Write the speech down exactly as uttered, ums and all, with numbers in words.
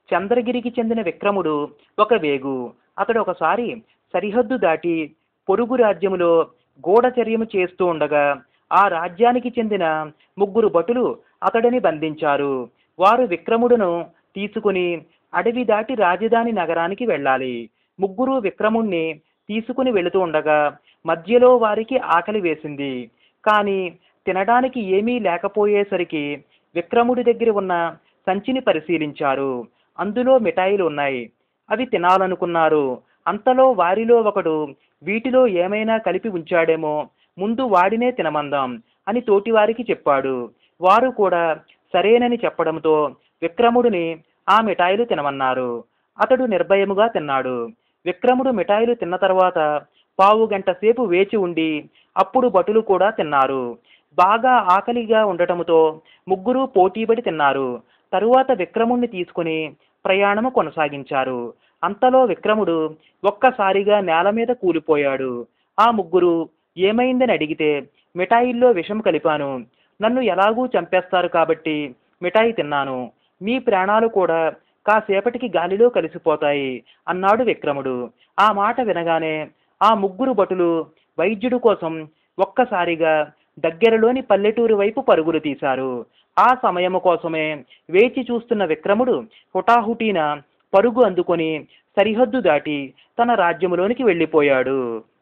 చంద్రగిరికి చెందిన విక్రముడు ఒక వేగు. అతడు ఒకసారి సరిహద్దు దాటి పొరుగు రాజ్యములో గూఢచర్యము చేస్తూ ఉండగా ఆ రాజ్యానికి చెందిన ముగ్గురు భటులు అతడిని బంధించారు. వారు విక్రముడును తీసుకుని అడవి దాటి రాజధాని నగరానికి వెళ్ళాలి. ముగ్గురు విక్రముణ్ణి తీసుకుని వెళుతూ ఉండగా మధ్యలో వారికి ఆకలి వేసింది. కానీ తినడానికి ఏమీ లేకపోయేసరికి విక్రముడి దగ్గర ఉన్న సంచిని పరిశీలించారు. అందులో మిఠాయిలు ఉన్నాయి. అవి తినాలనుకున్నారు. అంతలో వారిలో ఒకడు వీటిలో ఏమైనా కలిపి ఉంచాడేమో, ముందు వాడినే తినమందాం అని తోటివారికి చెప్పాడు. వారు కూడా సరేనని చెప్పడంతో విక్రముడిని ఆ మిఠాయిలు తినమన్నారు. అతడు నిర్భయముగా తిన్నాడు. విక్రముడు మిఠాయిలు తిన్న తర్వాత పావు గంట సేపు వేచి ఉండి అప్పుడు భటులు కూడా తిన్నారు. బాగా ఆకలిగా ఉండటముతో ముగ్గురు పోటీపడి తిన్నారు. తరువాత విక్రముణ్ణి తీసుకుని ప్రయాణము కొనసాగించారు. అంతలో విక్రముడు ఒక్కసారిగా నేల మీద కూలిపోయాడు. ఆ ముగ్గురు ఏమైందని అడిగితే, మిఠాయిల్లో విషం కలిపాను, నన్ను ఎలాగూ చంపేస్తారు కాబట్టి మిఠాయి తిన్నాను, మీ ప్రాణాలు కూడా కాసేపటికి గాలిలో కలిసిపోతాయి అన్నాడు విక్రముడు. ఆ మాట వినగానే ఆ ముగ్గురు భటులు వైద్యుడు కోసం ఒక్కసారిగా దగ్గరలోని పల్లెటూరు వైపు పరుగులు తీశారు. ఆ సమయము కోసమే వేచి చూస్తున్న విక్రముడు హుటాహుటీన పరుగు అందుకొని సరిహద్దు దాటి తన రాజ్యములోనికి వెళ్ళిపోయాడు.